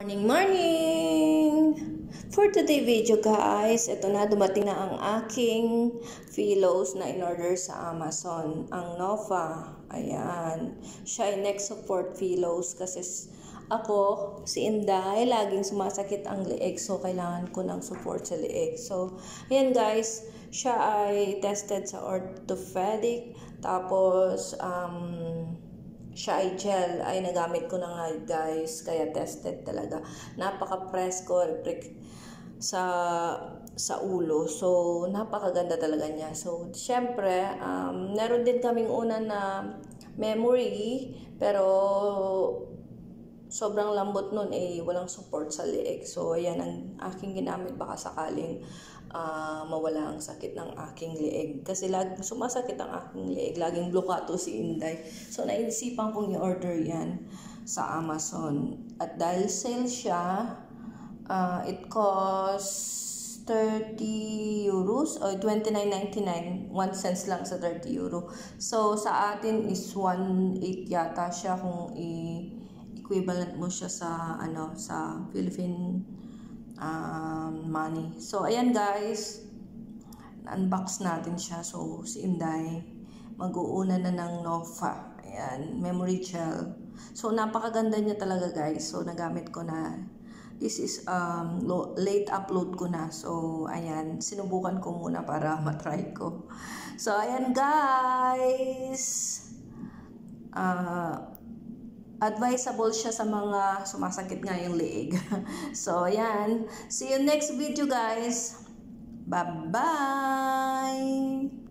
Morning! For today video guys, ito na, dumating na ang aking pillows na in-order sa Amazon. Ang Nova. Ayan. Siya ay neck support pillows kasi ako, si Inday, laging sumasakit ang leeg. So, kailangan ko ng support sa leeg. So, ayan guys, siya ay tested sa orthopedic. Tapos, siya ay gel ay nagamit ko na nga guys, kaya tested talaga. Napaka-press ko sa ulo. So, napakaganda talaga niya. So, syempre, meron din kaming una na memory, pero sobrang lambot nun walang support sa leeg. So, ayan ang aking ginamit, baka sakaling mawala ang sakit ng aking leeg. Kasi laging sumasakit ang aking leeg. Laging blokato si Inday. So, naisipan kong i-order yan sa Amazon. At dahil sale siya, it costs 30 euros o 29.99. 1 cents lang sa 30 euro. So, sa atin is 1.8 yata siya kung equivalent mo siya sa sa Philippine money. So, ayan guys, unbox natin siya. So, si Inday mag-uuna na ng Nova. Ayan, memory gel. So, napakaganda niya talaga guys. So, nagamit ko na. This is late upload ko na. So, ayan, sinubukan ko muna para matry ko. So, ayan guys, advisable siya sa mga sumasakit nga yung leeg. So, ayan. See you next video, guys. Bye-bye!